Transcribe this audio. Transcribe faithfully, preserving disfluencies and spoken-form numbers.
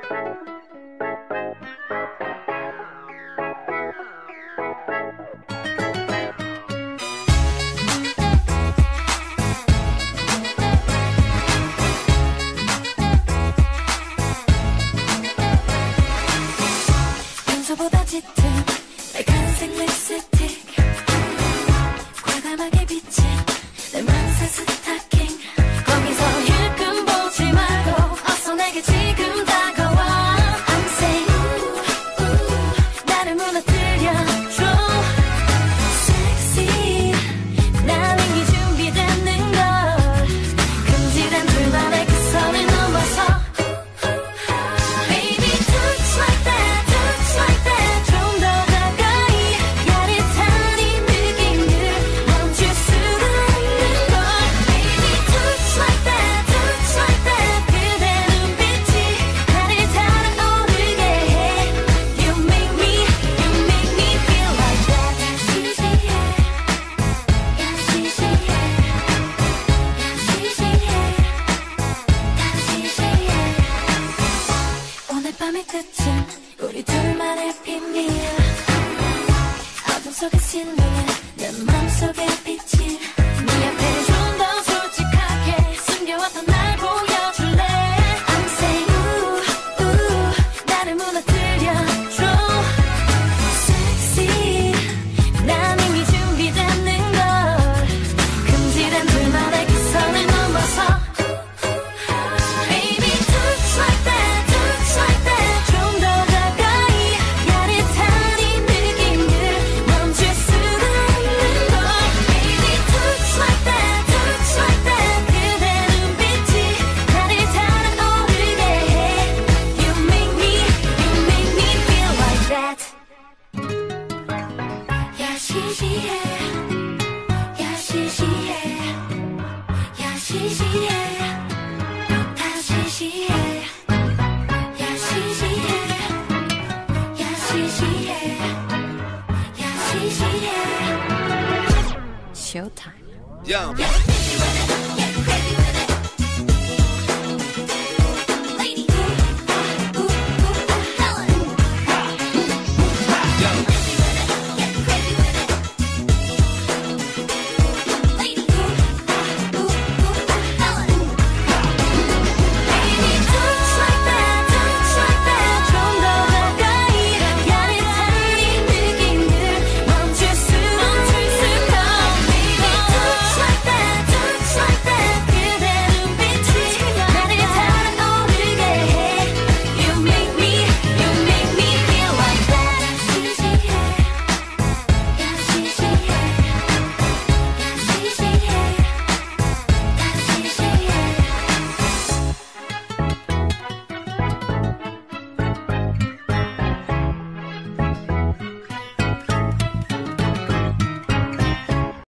평소보다 짙은 빨간색 립스틱, 과감하게 비친 내 만세 스타킹. 거기서 힐끔 보지 말고 어서 내게 지금 다가와. I'm saying ooh, ooh, 나를 무너뜨려줘. Sexy, 난 이미 준비됐는 걸. 금지된 둘만의 그 선을 넘어서 Baby touch like that, touch like that. 좀 더 가까이 야릇한 이 느낌을 멈출 수가 없는 걸. Baby touch like that, touch like that. 그대 눈빛이 나를 달아오르게 해. You make me, you make me feel like that. 시시해, 야 시시해, 야 시시해, 다 시시해. 오늘 밤의 끝은 우리 둘만의 비밀. 어둠 속에 실루엣 내 맘속에 비친 네 앞에 좀 더 솔직하게 숨겨왔던 날 보여줄래. I'm saying ooh, ooh, 나를 무너뜨려줘. Sexy, 난 이미 준비됐는 걸. 금지된 둘만의 그 선을 넘어서 Baby touch like that, touch like that. 좀 더 가까이 야릇한 이 느낌을 멈출 수가 없는 걸. Baby touch like that, touch like that. 그대 눈빛이 나를 달아오르게 해. You make me, you make me feel like that. 야 시시해, 야 시시해, 야 시시해, 다 시시해. 야 시시해, 야 시시해, 야 시시해. Showtime. Yeah.